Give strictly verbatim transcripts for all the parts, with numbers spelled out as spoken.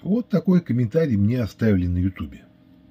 Вот такой комментарий мне оставили на ютубе.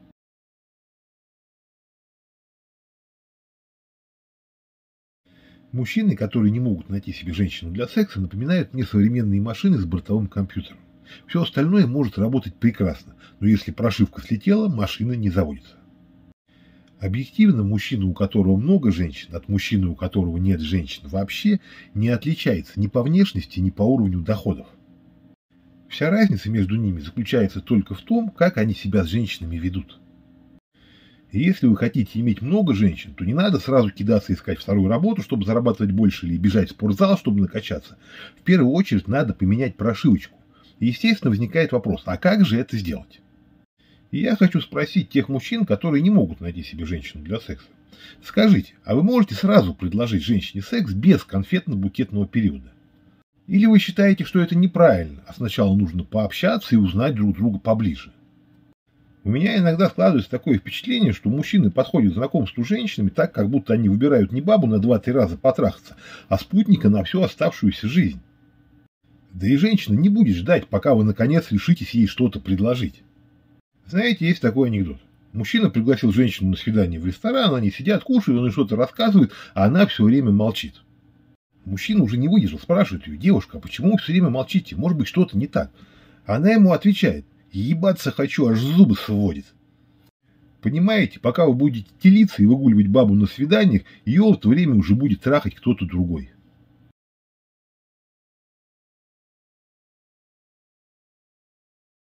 Мужчины, которые не могут найти себе женщину для секса, напоминают мне современные машины с бортовым компьютером. Все остальное может работать прекрасно, но если прошивка слетела, машина не заводится. Объективно, мужчина, у которого много женщин, от мужчины, у которого нет женщин вообще, не отличается ни по внешности, ни по уровню доходов. Вся разница между ними заключается только в том, как они себя с женщинами ведут. И если вы хотите иметь много женщин, то не надо сразу кидаться искать вторую работу, чтобы зарабатывать больше, или бежать в спортзал, чтобы накачаться. В первую очередь надо поменять прошивочку. И, естественно, возникает вопрос, а как же это сделать? И я хочу спросить тех мужчин, которые не могут найти себе женщину для секса. Скажите, а вы можете сразу предложить женщине секс без конфетно-букетного периода? Или вы считаете, что это неправильно, а сначала нужно пообщаться и узнать друг друга поближе? У меня иногда складывается такое впечатление, что мужчины подходят к знакомству с женщинами так, как будто они выбирают не бабу на два-три раза потрахаться, а спутника на всю оставшуюся жизнь. Да и женщина не будет ждать, пока вы наконец решитесь ей что-то предложить. Знаете, есть такой анекдот. Мужчина пригласил женщину на свидание в ресторан, они сидят, кушают, он ей что-то рассказывает, а она все время молчит. Мужчина уже не выдержал, спрашивает ее: девушка, а почему вы все время молчите? Может быть, что-то не так? Она ему отвечает: ебаться хочу, аж зубы сводит. Понимаете, пока вы будете телиться и выгуливать бабу на свиданиях, ее в это время уже будет трахать кто-то другой.